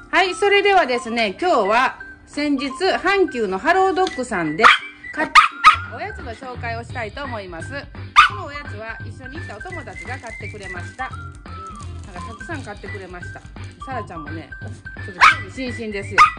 はい、それではですね、今日は先日阪急のハロードッグさんで買ってきたおやつの紹介をしたいと思います。このおやつは一緒に行ったお友達が買ってくれました。なんかたくさん買ってくれました。さらちゃんもね、ちょっと興味津々ですよ。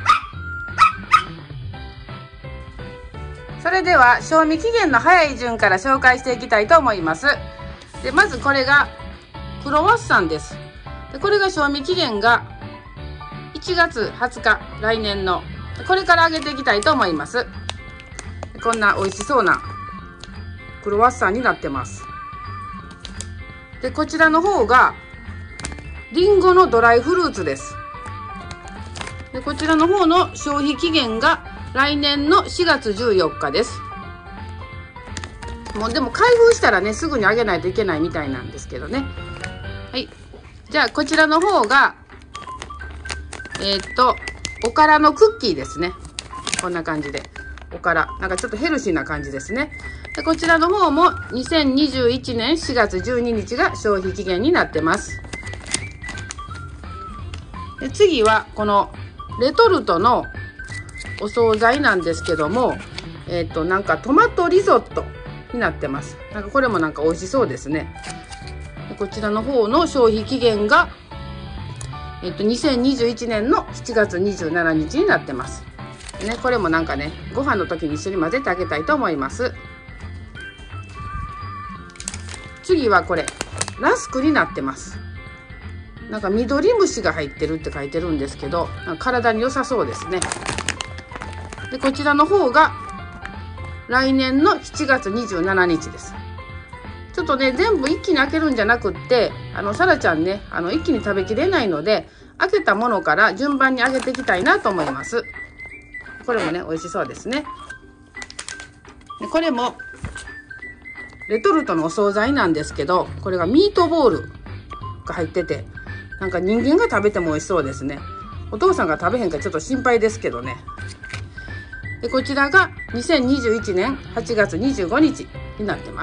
それでは賞味期限の早い順から紹介していきたいと思います。でまずこれがクロワッサンです。でこれが賞味期限が1月20日、来年のこれから揚げていきたいと思います。こんな美味しそうなクロワッサンになってます。でこちらの方がリンゴのドライフルーツです。でこちらの方の消費期限が来年の4月14日です。もうでも開封したらねすぐに揚げないといけないみたいなんですけどね。はい、じゃあこちらの方がおからのクッキーですね。こんな感じでおからなんかちょっとヘルシーな感じですね。でこちらの方も2021年4月12日が消費期限になってます。で次はこのレトルトのお惣菜なんですけども、なんかトマトリゾットになってます。なんかこれもなんか美味しそうですね。でこちらの方の消費期限が2021年の7月27日になってます。ね、これもなんかね、ご飯の時に一緒に混ぜてあげたいと思います。次はこれ、ラスクになってます。なんか緑虫が入ってるって書いてるんですけど、なんか体に良さそうですね。で、こちらの方が来年の7月27日です。ちょっとね、全部一気に開けるんじゃなくって、さらちゃんね、一気に食べきれないので、開けたものから順番に揚げていきたいなと思います。これもね、美味しそうですね。でこれも、レトルトのお惣菜なんですけど、これがミートボールが入ってて、なんか人間が食べても美味しそうですね。お父さんが食べへんかちょっと心配ですけどね。でこちらが2021年8月25日になってます。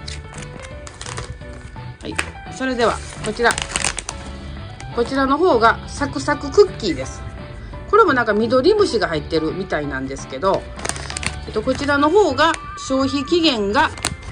はい、それではこちらの方がサクサククッキーです。これもなんか緑虫が入ってるみたいなんですけど、こちらの方が消費期限が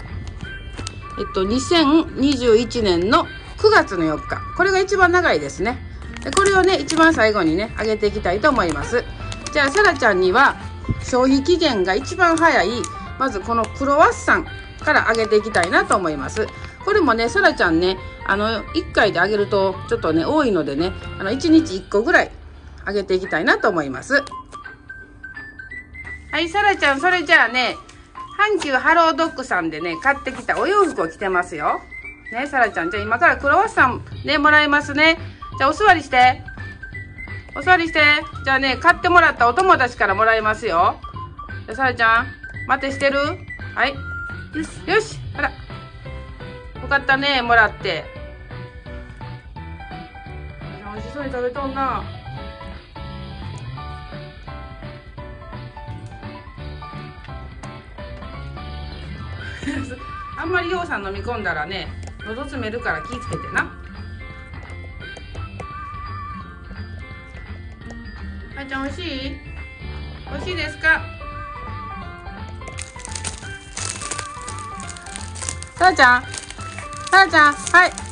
2021年の9月の4日。これが一番長いですね。でこれをね一番最後にね揚げていきたいと思います。じゃあさらちゃんには消費期限が一番早いまずこのクロワッサンから揚げていきたいなと思います。これもねさらちゃんね1回で揚げるとちょっとね多いのでね1日1個ぐらい揚げていきたいなと思います。はい、さらちゃんそれじゃあね阪急ハロードッグさんでね買ってきたお洋服を着てますよね。さらちゃんじゃあ今からクロワッサンねもらいますね。じゃあお座りしてじゃあね買ってもらったお友達からもらいますよ。じゃあさらちゃん待てしてる。はい、よしあらよかったねもらって。美味しそうに食べとんな。あんまりようさん飲み込んだらね喉詰めるから気ぃつけてな。あいちゃん美味しいですか。さらちゃんはい